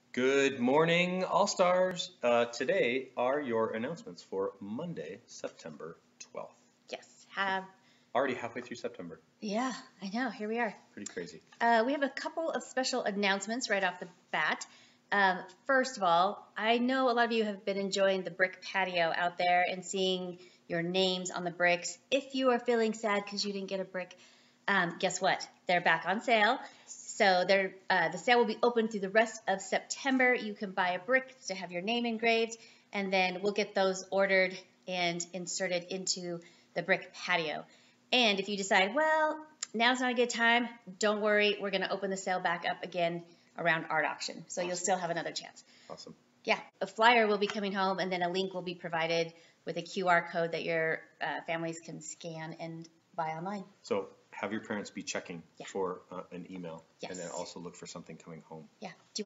Good morning, All-Stars. Today are your announcements for Monday, September 12th. Yes, Already halfway through September. yeah, I know. Here we are. Pretty crazy. We have a couple of special announcements right off the bat. First of all, I know a lot of you have been enjoying the brick patio out there and seeing your names on the bricks. If you are feeling sad because you didn't get a brick, guess what? They're back on sale. So the sale will be open through the rest of September. You can buy a brick to have your name engraved, and then we'll get those ordered and inserted into the brick patio. And if you decide, well, now's not a good time, don't worry. We're going to open the sale back up again around art auction. So You'll still have another chance. Awesome. Yeah, a flyer will be coming home, and then a link will be provided with a QR code that your families can scan and buy online. So have your parents be checking for an email, Yes. and then also look for something coming home. Yeah. Do you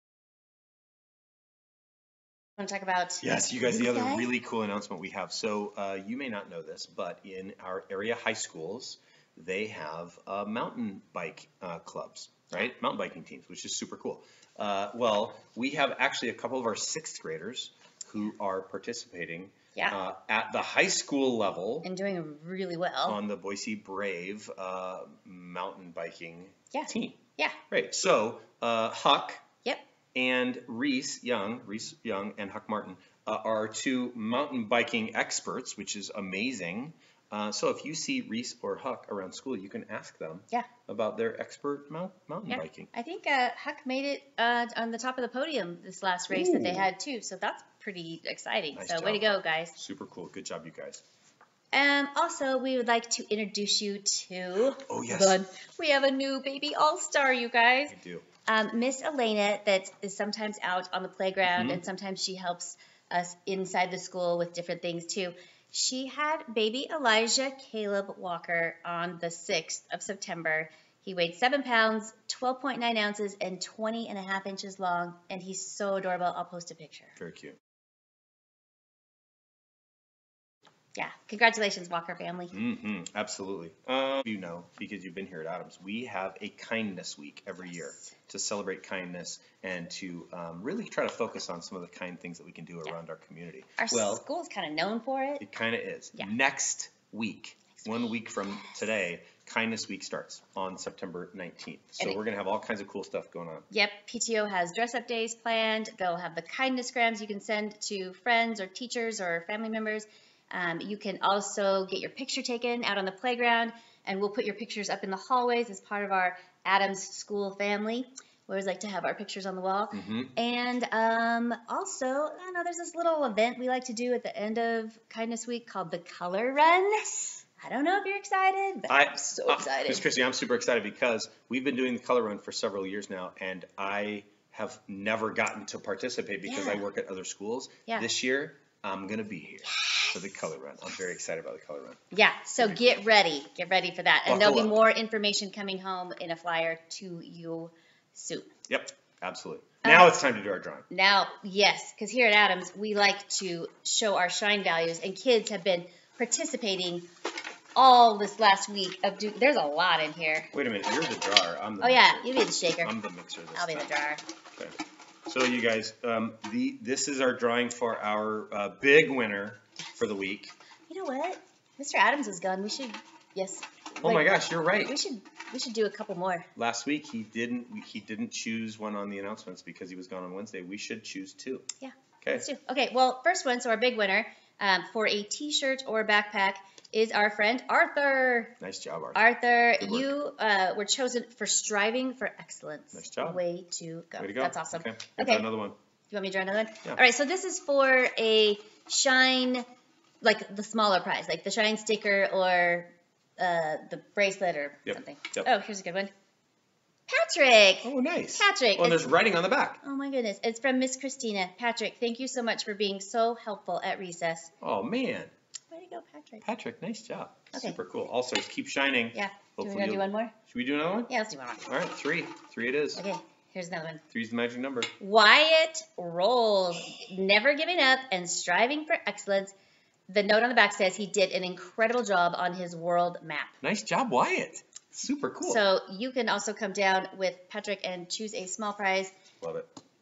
want to talk about? Yes, you guys, the other Okay. really cool announcement we have. So you may not know this, but in our area high schools, they have mountain bike clubs, right? Mountain biking teams, which is super cool. Well, we have actually a couple of our sixth graders who are participating at the high school level And doing really well. on the Boise Brave mountain biking team. Yeah. Right. So Huck Yep. and Reese Young and Huck Martin are two mountain biking experts, which is amazing. So if you see Reese or Huck around school, you can ask them about their expert mountain biking. I think Huck made it on the top of the podium this last race that they had too. So that's pretty exciting. Nice so job, way to go, guys. Super cool. Good job, you guys. Also, we would like to introduce you to. Oh yes. We have a new baby all-star, you guys. I do. Miss Elena, that is sometimes out on the playground, and sometimes she helps us inside the school with different things too. She had baby Elijah Caleb Walker on the 6th of September. He weighed 7 pounds, 12.9 ounces, and 20.5 inches long, and he's so adorable. I'll post a picture. Very cute. Yeah, congratulations, Walker family. Absolutely. You know, because you've been here at Adams, we have a kindness week every year to celebrate kindness and to really try to focus on some of the kind things that we can do around our community. Our school's kind of known for it. It kind of is. Yeah. Next week, 1 week from today, Kindness Week starts on September 19th. So we're going to have all kinds of cool stuff going on. Yep, PTO has dress-up days planned. They'll have the kindness grams you can send to friends or teachers or family members. You can also get your picture taken out on the playground, and we'll put your pictures up in the hallways as part of our Adams School family. We always like to have our pictures on the wall. And also, I know there's this little event we like to do at the end of Kindness Week called the Color Run. I don't know if you're excited, but I'm so excited. Miss Christy, I'm super excited because we've been doing the Color Run for several years now, and I have never gotten to participate because I work at other schools. This year, I'm going to be here for the Color Run. I'm very excited about the Color Run. Yeah, so get ready. Get ready for that. And there'll be more information coming home in a flyer to you soon. Yep, absolutely. Now it's time to do our drawing. Now, yes, because here at Adams, we like to show our shine values, and kids have been participating all this last week. There's a lot in here. Wait a minute, you're the drawer. I'm the mixer. You be the shaker. I'm the mixer this I'll be the drawer. Okay. So you guys, this is our drawing for our big winner for the week. You know what? Mr. Adams is gone. We should, Oh my gosh, you're right. We should do a couple more. Last week he didn't choose one on the announcements because he was gone on Wednesday. We should choose two. Yeah. Okay. Let's do. Okay. Well, first one. So our big winner for a T-shirt or backpack is our friend Arthur. Nice job, Arthur. Arthur, you were chosen for striving for excellence. Nice job. Way to go. Way to go. That's awesome. Okay. Another one. You want me to draw another one? Yeah. All right. So this is for a shine, like the smaller prize, like the shine sticker or the bracelet or something. Yep. Oh, here's a good one. Patrick. Oh, nice. Patrick. Oh, and there's writing on the back. Oh my goodness. It's from Miss Christina. Patrick, thank you so much for being so helpful at recess. Oh man. Way to go, Patrick. Patrick, nice job. Okay. Super cool. Also, keep shining. Yeah. Do Hopefully we want to do one more? Should we do another one? Yeah, let's do one more. All right, three. Three it is. Okay, here's another one. Three's the magic number. Wyatt Rolls, never giving up and striving for excellence. The note on the back says he did an incredible job on his world map. Nice job, Wyatt. Super cool. So you can also come down with Patrick and choose a small prize. Love it.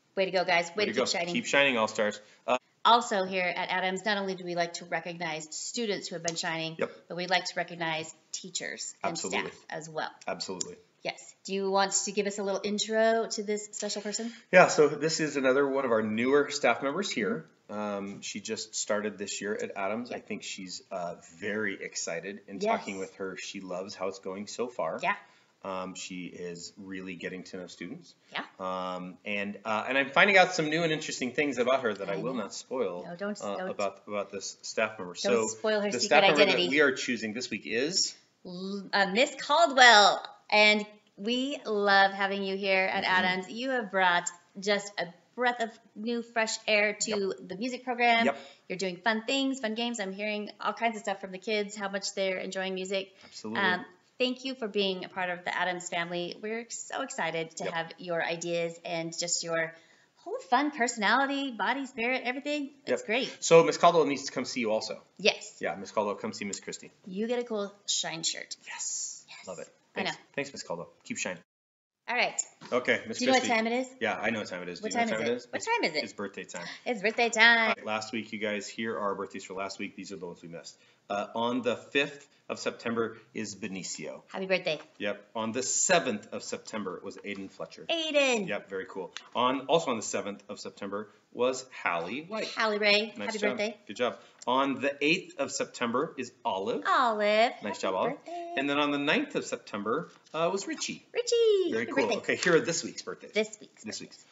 Way to go, guys. Way to go. keep shining. Keep shining, All-Stars. Also here at Adams, not only do we like to recognize students who have been shining, but we like to recognize teachers and staff as well. Absolutely. Yes. Do you want to give us a little intro to this special person? Yeah, so this is another one of our newer staff members here. She just started this year at Adams. I think she's very excited. In talking with her, she loves how it's going so far. Yeah. She is really getting to know students. Yeah. And I'm finding out some new and interesting things about her that I will not spoil. No, don't. About this staff member. Don't spoil her the secret staff member identity. that we are choosing this week is Miss Caldwell, and we love having you here at Adams. You have brought just a breath of new, fresh air to the music program. You're doing fun things, fun games. I'm hearing all kinds of stuff from the kids, how much they're enjoying music. Absolutely. Thank you for being a part of the Adams family. We're so excited to have your ideas and just your whole fun personality, body, spirit, everything. It's great. So Miss Caldwell needs to come see you also. Yes. Yeah, Miss Caldwell, come see Miss Christie. You get a cool shine shirt. Yes. Love it. Thanks. I know. Thanks, Miss Caldwell. Keep shining. All right. Okay, Miss Christie. Do you know what time it is? Yeah, I know what time it is. What time is it? What time is it? It's birthday time. It's birthday time. Right, last week, you guys, here are our birthdays for last week. These are the ones we missed. On the 5th of September is Benicio. Happy birthday. Yep. On the 7th of September was Aiden Fletcher. Aiden. Yep, very cool. Also on the 7th of September was Hallie White. Hallie Ray. Nice Happy job. birthday. Good job. On the 8th of September is Olive. Olive. Nice job, Olive. Birthday. And then on the 9th of September was Richie. Richie. Very Happy cool. birthday. Okay, here are this week's birthdays. This week's.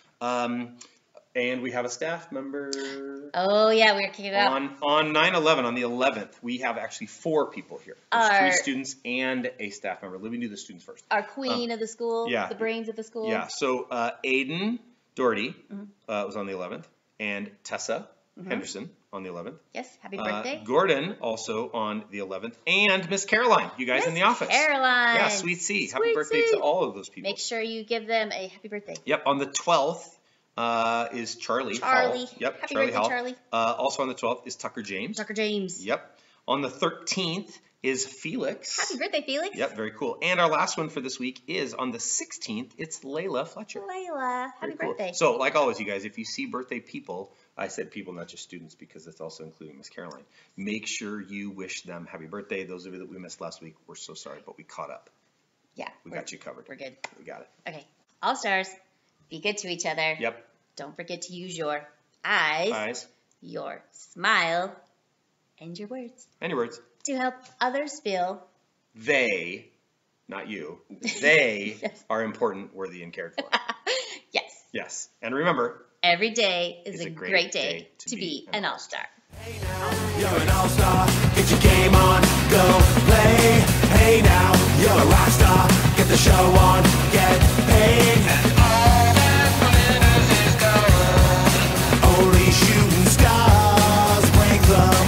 And we have a staff member. Oh, yeah, we're kicking it off. On 9/11, on the 11th, we have actually 4 people here. There's 3 students and a staff member. Let me do the students first. Our queen of the school, yeah. the brains of the school. Yeah, so Aiden Doherty was on the 11th, and Tessa Henderson on the 11th. Yes, happy birthday. Gordon also on the 11th, and Miss Caroline, you guys in the office. Caroline. Yeah, Sweet C. Happy birthday to all of those people. Make sure you give them a happy birthday. Yep, on the 12th is Charlie Hall. Yep, happy Charlie birthday, Hall. Charlie. Also on the 12th is Tucker James. Tucker James. Yep. On the 13th is Felix. Happy birthday, Felix. Yep, very cool. And our last one for this week is on the 16th. It's Layla Fletcher. Layla, happy birthday. So, like always, you guys, if you see birthday people, I said people, not just students, because it's also including Miss Caroline. Make sure you wish them happy birthday. Those of you that we missed last week, we're so sorry, but we caught up. Yeah. We got you covered. We're good. We got it. Okay. All stars, be good to each other. Yep. Don't forget to use your eyes, your smile, and your words. And your words. To help others feel they, not you, they are important, worthy, and cared for. Yes. Yes. And remember, every day is a great day to be an all-star. Hey now, you're an all-star. Get your game on, go play. Hey now, you're a rock star. Get the show on, get paid. And all that glitters is gold. Only shooting stars break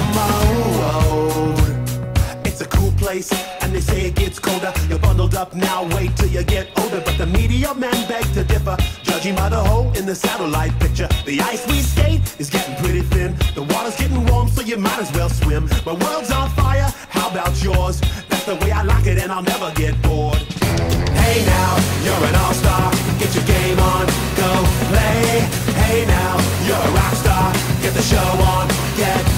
the mold. It's a cool place, and they say it gets colder. You're bundled up now, wait till you get older. But the media men beg to differ, judging by the hole in the satellite picture. The ice we skate is getting pretty thin. The water's getting warm, so you might as well swim. My world's on fire, how about yours? That's the way I like it, and I'll never get bored. Hey now, you're an all-star. Get your game on, go play. Hey now, you're a rock star. Get the show on, get